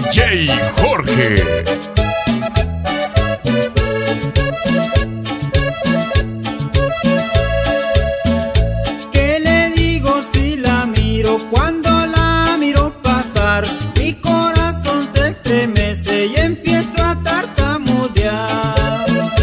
DJ Jorge. ¿Qué le digo si la miro? Cuando la miro pasar, mi corazón se estremece y empiezo a tartamudear.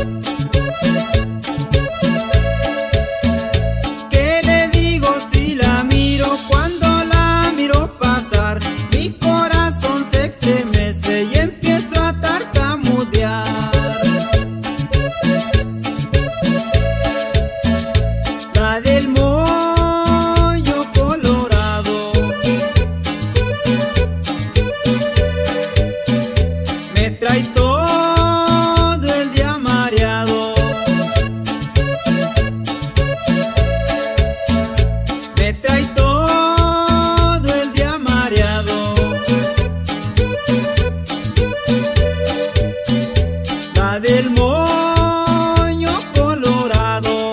¿Qué le digo si la miro? Cuando la miro pasar, mi corazón se estremece y empiezo a tartamudear. La del moño colorado me trae todo el día mareado. Me trae todo el día mareado. La del moño colorado.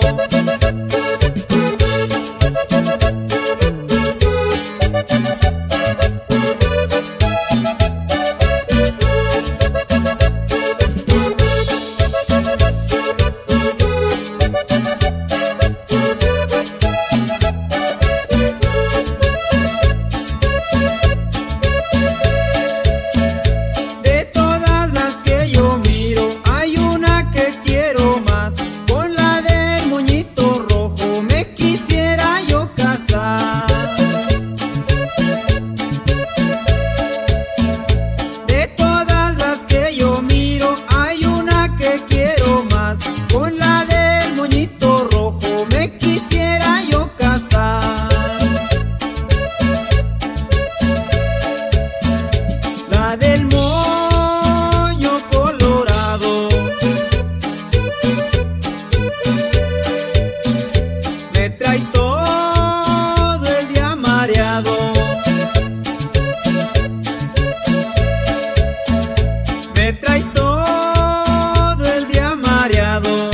De todas las que yo miro, hay una que quiero más. Con la del moñito rojo me quisiera yo casar. De todas las que yo miro, hay una que quiero más. Con la del moñito rojo me quisiera yo casar. La del moño colorado me trae todo el día mareado. Me trae todo el día mareado.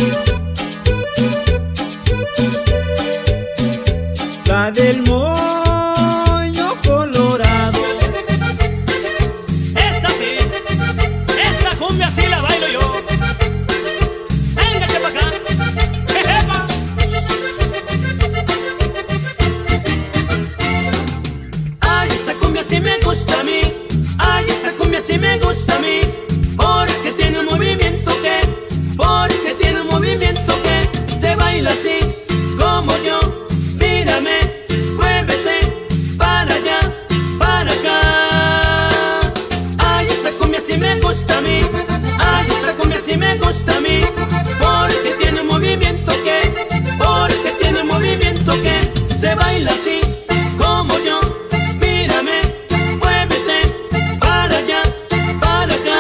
La del moño colorado. Esta sí, esta cumbia sí la bailo yo. Venga, que pa' acá. Jejepa. Ay, esta cumbia sí me gusta a mí. Ay, esta cumbia sí me gusta a mí. Porque tiene un movimiento porque tiene un movimiento que se baila así como yo. Mírame, muévete para allá, para acá. Ay, esta cumbia sí me gusta a mí. Ay, esta cumbia sí me gusta a mí. Porque tiene un movimiento porque tiene un movimiento que se baila así como yo. Mírame, muévete para allá, para acá.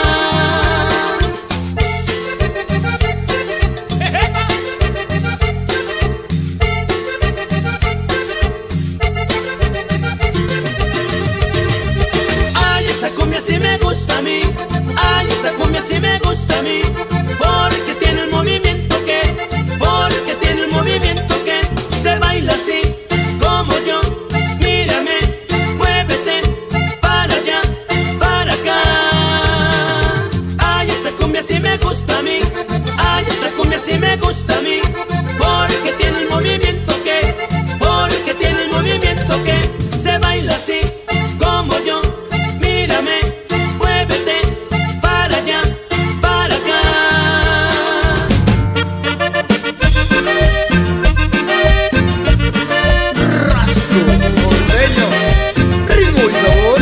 Ay, esta cumbia sí me gusta a mí. Ay, esta cumbia sí me gusta a mí. Porque tiene un movimiento porque tiene un movimiento que se baila así como yo. Mírame, muévete para allá, para acá. Ay, esta cumbia sí me gusta a mí. Ay, esta cumbia sí me gusta a mí. Porque tiene el movimiento porque tiene el movimiento que se baila así como yo. Mírame, muévete para allá, para acá. Norteño, ritmo y sabor.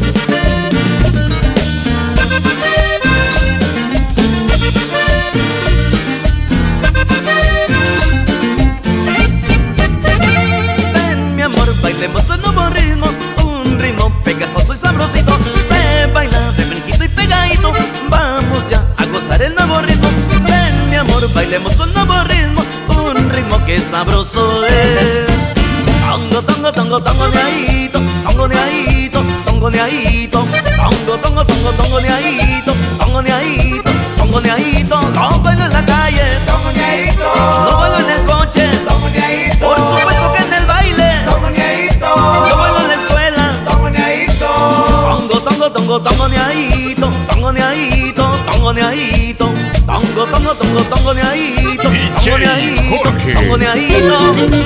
Ven mi amor, bailemos un nuevo ritmo, un ritmo pegajoso y sabrosito. Se baila de brinquito y pegadito, vamos ya a gozar el nuevo ritmo. Ven mi amor, bailemos un nuevo ritmo, un ritmo que sabroso es. Tongo, tongo, tongo, tongo neadito, tongo neadito, tongo neadito, tongo, tongo, tongo, tongo neadito, tongo neadito, tongo neadito. Lo bailo en la calle, tongo neadito, lo bailo en el coche, tongo neadito, por supuesto que en el baile, tongo neadito, lo bailo en la escuela, tongo neadito, tongo, tongo, tongo. tongo, tongo neadito, tongo neadito, tongo neadito, tongo, tongo, tongo, tongo neadito, tongo neadito, tongo neadito.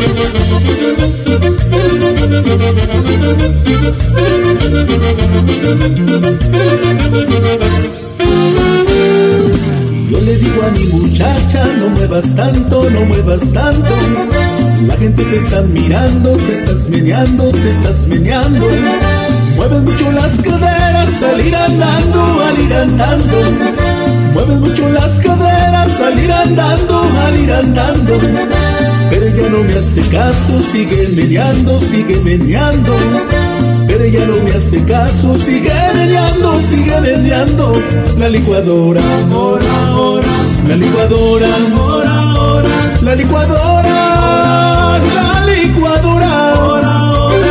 Yo le digo a mi muchacha, no muevas tanto, no muevas tanto. La gente te está mirando, te estás meneando, te estás meneando. Mueves mucho las caderas al ir andando, al ir andando. Mueves mucho las caderas al ir andando, al ir andando. Pero ella no me hace caso, sigue meneando, sigue meneando. Pero ella no me hace caso, sigue meneando, sigue meneando. La licuadora, ahora, ahora. La licuadora, ahora, ahora. La licuadora, la licuadora, ahora, ahora.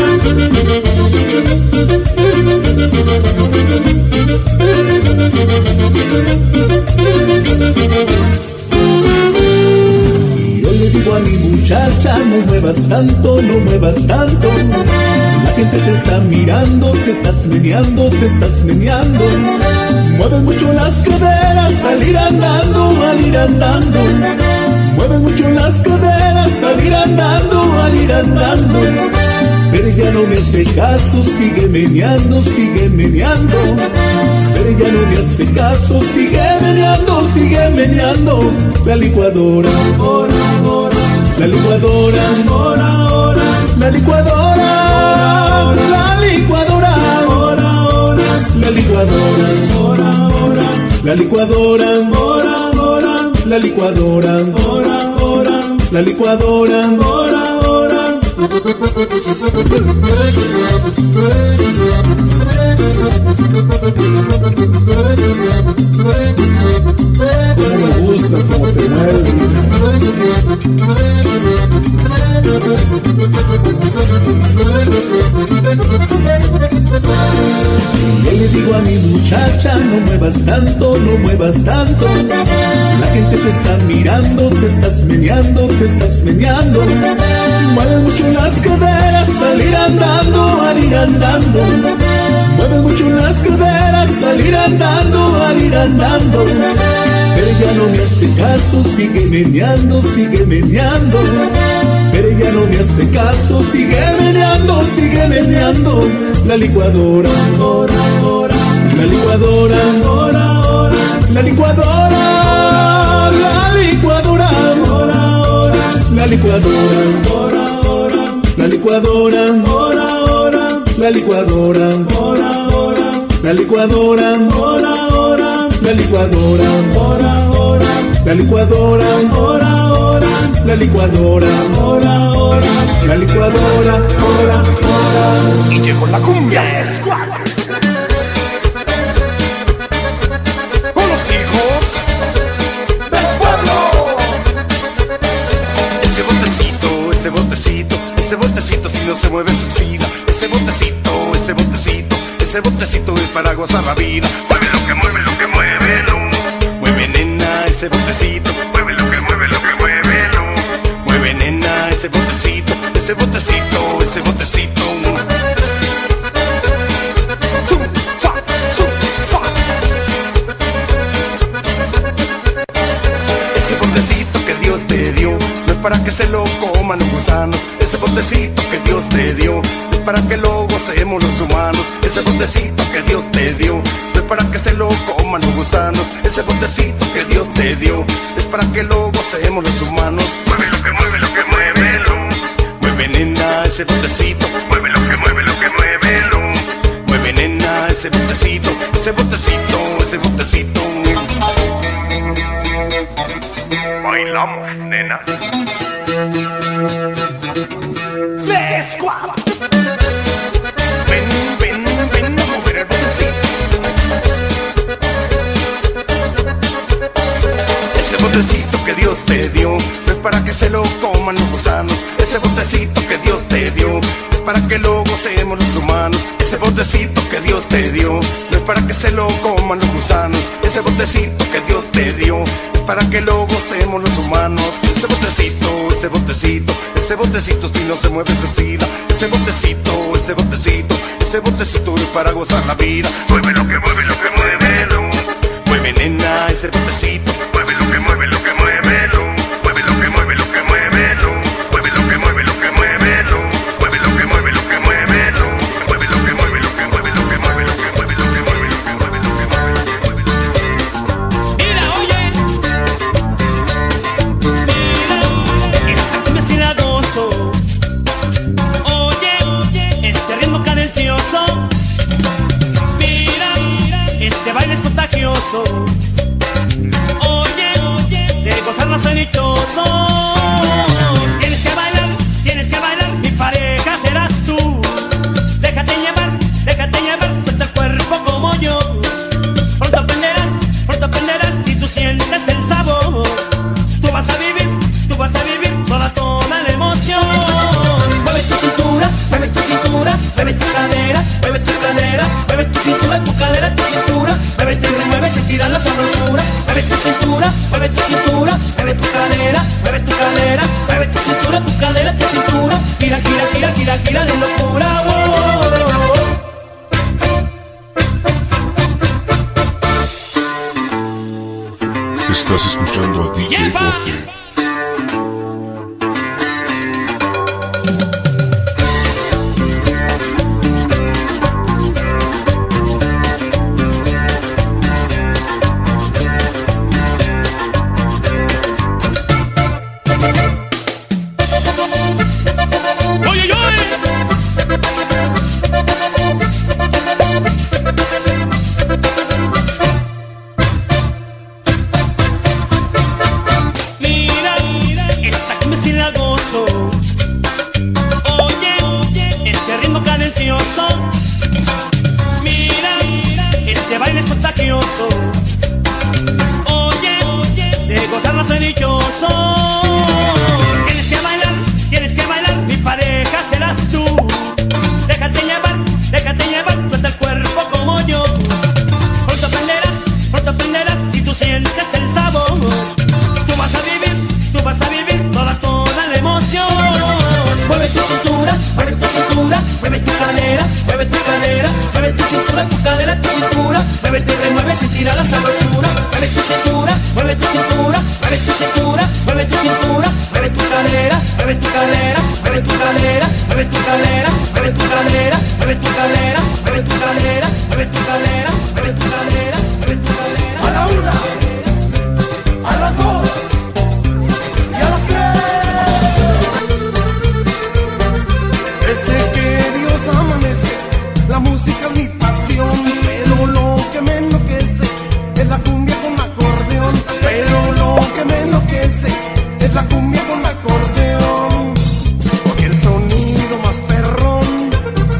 Y yo le digo a mi muchacha, no muevas tanto, no muevas tanto. La gente te está mirando, te estás meneando, te estás meneando. Mueves mucho las caderas al ir andando, al ir andando. Mueves mucho las caderas al ir andando, al ir andando. Pero ella no me hace caso, sigue meneando, sigue meneando. Pero ella no me hace caso, sigue meneando, sigue meneando. La licuadora, ahora, ahora. La licuadora, ahora, ahora. La licuadora, la licuadora, ahora, ahora. La licuadora, ahora, ahora. La licuadora, ahora, ahora. La licuadora, ahora, ahora. La licuadora, ahora, ahora. Como me gusta, como te mueves. Yo le digo a mi muchacha, no muevas tanto, no muevas tanto. La gente te está mirando, te estás meneando, te estás meneando. Mueves mucho las caderas al ir andando, al ir andando. Mueves mucho las caderas al ir andando, al ir andando. Pero ella no me hace caso, sigue meneando, sigue meneando. Pero ella no me hace caso, sigue meneando, sigue meneando. La licuadora, ahora, ahora. La licuadora, ahora, ahora. La licuadora, la licuadora, ahora, ahora. La licuadora, ahora, ahora. La licuadora, ahora, ahora. La licuadora, ahora, ahora. La licuadora, ahora, ahora. La licuadora, ahora, ahora. La licuadora, ahora, ahora. La licuadora, ahora, ahora. La licuadora, ahora, ahora. Y llegó la cumbia Squad. Con los hijos del pueblo. Ese botecito, ese botecito, ese botecito si no se mueve se oxida. Ese botecito, ese botecito, ese botecito es para gozar la vida. Mueve lo que mueve, lo que muévelo. Mueve nena ese botecito, mueve lo que mueve, lo que muévelo. Mueve nena ese botecito, ese botecito, ese botecito. Zum, fa, zum, fa. Ese botecito que Dios te dio no es para que se lo coman los gusanos. Ese botecito que Dios te dio no es para que lo gocemos los humanos. Ese botecito que Dios te dio no es para que se lo coman los gusanos. Ese botecito que Dios te dio es para que lo gocemos los humanos. Mueve lo que mueve, lo que muévelo. Mueve nena ese botecito, mueve lo que mueve, lo que muévelo. Mueve nena ese botecito, ese botecito, ese botecito. Bailamos, nena. ¡The Squad! Ven, ven, ven a mover el botecito. Ese botecito que Dios te dio no es para que se lo coman los gusanos. Ese botecito que Dios te dio es para que lo gocemos los humanos. Ese botecito que Dios te dio no es para que se lo coman los gusanos. Ese botecito que Dios te dio es para que lo gocemos los humanos. Ese botecito, ese botecito, ese botecito si no se mueve se oxida. Ese botecito, ese botecito, ese botecito es para gozar la vida. Muévelo ese botecito. Mueve lo que mueve, lo que muévelo. Mueve lo que mueve, lo que muévelo. Mueve lo que mueve, lo que muévelo. Mueve lo que mueve, lo que muévelo. Mueve lo que mueve, lo que mueve, lo que mueve, lo que mueve, lo que mueve, lo que mueve, lo que mueve. Mira, oye. Mira, esta cumbia sí la gozo. Oye, este ritmo cadencioso. Mira, este baile es contagioso. Oye, de gozar no soy dichoso. Tienes que bailar, mi pareja serás tú. Déjate llevar, suelta el cuerpo como yo. Pronto aprenderás si tú sientes el sabor. Tú vas a vivir toda la emoción. Mueve tu cintura, mueve tu cadera, mueve tu cadera, mueve tu cintura, tu cadera, tu cintura. Muévete y remueve, sentirás la sabrosura. Mueve tu cintura, mueve tu cintura, mueve tu cadera, mueve tu cadera, mueve tu cintura, tu cadera, tu cintura. Gira, gira, gira, gira, gira de locura. Estás escuchando a DJ ¡Yepa! Jorge. Tienes que bailar, mi pareja serás tú. Déjate llevar, suelta el cuerpo como yo. Pronto aprenderás si tú sientes el sabor. Tú vas a vivir toda la emoción. Mueve tu cintura, mueve tu cintura, mueve tu cadera, mueve tu cadera, mueve tu cintura, tu cadera, tu cintura. Muévete y remueve, sentirá la sabrosura. Mueve tu cintura, mueve tu cintura, mueve tu cintura, mueve tu cintura, mueve tu cadera, mueve tu cadera, mueve tu cadera, mueve tu cadera, mueve tu cadera, mueve tu cadera, mueve tu cadera, mueve tu cadera, mueve tu cadera, mueve tu cadera. A la una, a las dos y a las tres. Desde que Dios amanece, la música es mi pasión. Pero lo que me enloquece es la cumbia con acordeón. Pero lo que me enloquece es la cumbia con acordeón. Porque el sonido más perrón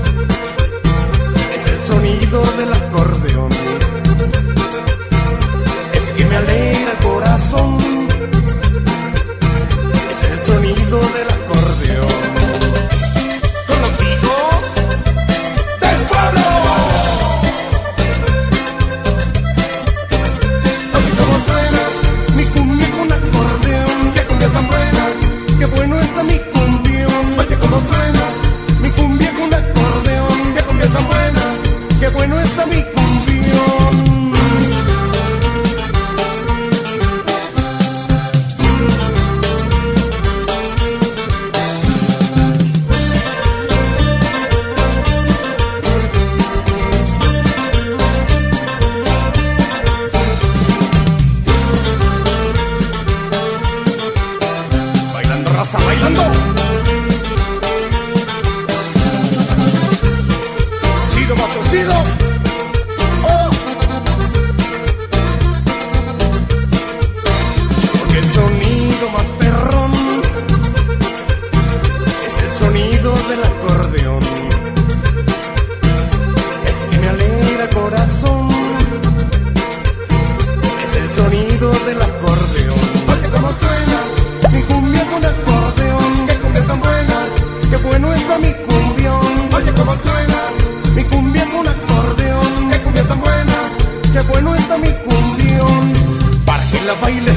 es el sonido del acordeón. Es que me alegra el corazón. Es el sonido del acordeón. Con los hijos del pueblo. Oye cómo suena mi cumbia con acordeón. Qué cumbia tan buena, qué bueno está mi cumbión. Oye cómo suena mi cumbia con acordeón. Qué cumbia tan buena, qué bueno está mi cumbión. Bailando, raza, bailando. Sido, matoncido. Oh. Porque el sonido más perrón es el sonido del acordeón. Es que me alegra el corazón. Es el sonido del acordeón. Oye cómo suena mi cumbia con acordeón. Qué cumbia tan buena, qué bueno está mi cumbión. Oye cómo suena mi cumbia con acordeón. Qué cumbia tan buena, qué bueno está mi cumbión. Para que la baile